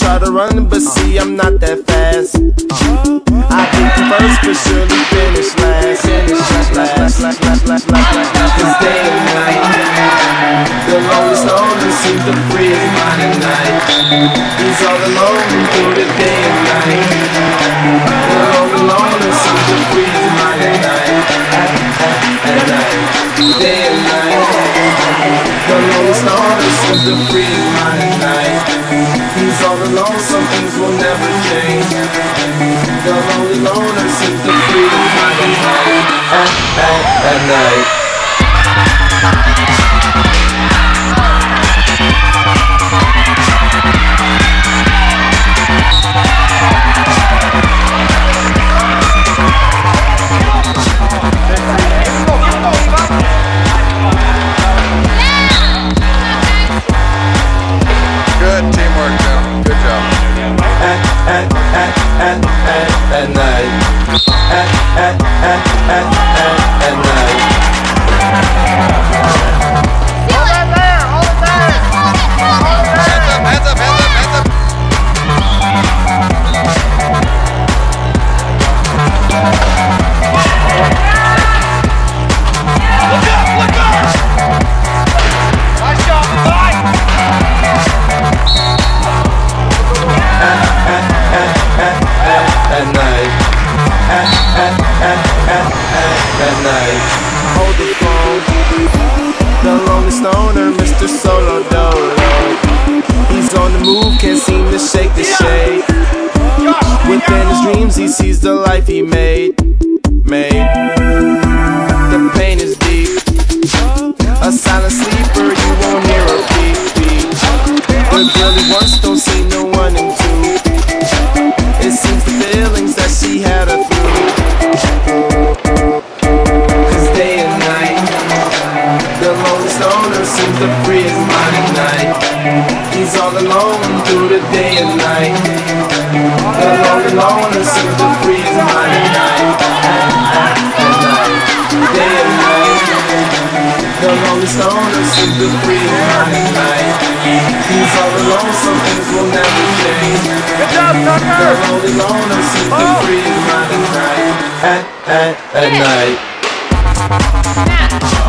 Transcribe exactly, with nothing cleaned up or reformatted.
try to run, but see I'm not that fast. I think first, but surely finish last. Finish last, last, last, last, last, last. Cause day and night, the lonely stoner seems to free his mind at night. He's all alone through the day and night. The lonely loner seems to free his mind at night. At, at, at night, day and night. The lonely stoner seems to free his mind at night. He's all alone, some things will never change. The lonely loner seems to free his mind at night. At, at, at night. Good teamwork, Jim. Good job. At, at, at, at, at, at night. At, at, at, at, at, at night. Hold it there! Hold it there! Hold it there! Hands up, hands up, hands up, hands up. Look up! Look up! Nice shot, boy! At night, at, at, at, at, at, at night. Hold the phone, the lonely stoner, Mister Solo Dolo. He's on the move, can't seem to shake the shade. Within his dreams, he sees the life he made, made. The pain is deep, a silent sleeper, you won't hear a beat, beat. The girl he wants don't see no one in two. It seems the feelings that she had her through. Cause day and night, the lonely stoner seems to free his mind at night. He's all alone through the day and night. The lonely loner seems to free his mind at night. At, at, at night, day and night. The lonely stoner seems to free his mind at night. He's all alone, some things will never change. Good job, Tucker! The lonely loner seems to free his mind at night. At, at, at night.